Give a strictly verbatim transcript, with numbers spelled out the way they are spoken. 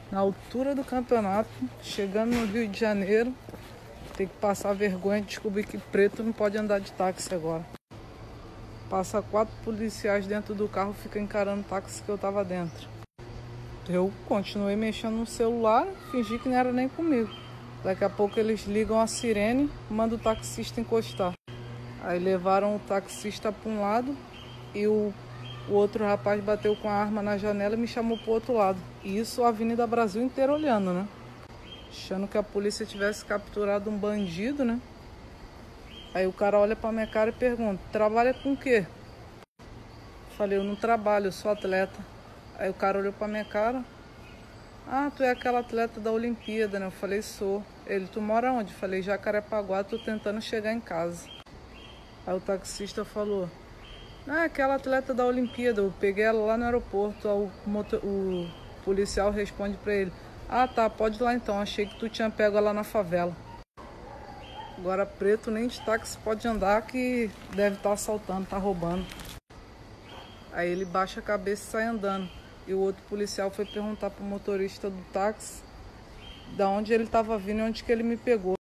na altura do campeonato, chegando no Rio de Janeiro, tem que passar vergonha de descobrir que preto não pode andar de táxi agora. Passa quatro policiais dentro do carro, fica encarando o táxi que eu tava dentro. Eu continuei mexendo no celular, fingi que não era nem comigo. Daqui a pouco eles ligam a sirene, mandam o taxista encostar. Aí levaram o taxista para um lado e o, o outro rapaz bateu com a arma na janela e me chamou pro outro lado. E isso a Avenida Brasil inteira olhando, né? Achando que a polícia tivesse capturado um bandido, né? Aí o cara olha pra minha cara e pergunta: trabalha com o quê? Falei: eu não trabalho, eu sou atleta. Aí o cara olhou pra minha cara: ah, tu é aquela atleta da Olimpíada, né? Eu falei: sou. Ele: tu mora onde? Eu falei: Jacarepaguá, tô tentando chegar em casa. Aí o taxista falou: ah, aquela atleta da Olimpíada, eu peguei ela lá no aeroporto. Aí o, motor... o policial responde pra ele: ah, tá, pode ir lá então, achei que tu tinha pego ela na favela. Agora preto nem de táxi pode andar, que deve estar assaltando, tá roubando. Aí ele baixa a cabeça e sai andando. E o outro policial foi perguntar pro motorista do táxi da onde ele estava vindo e onde que ele me pegou.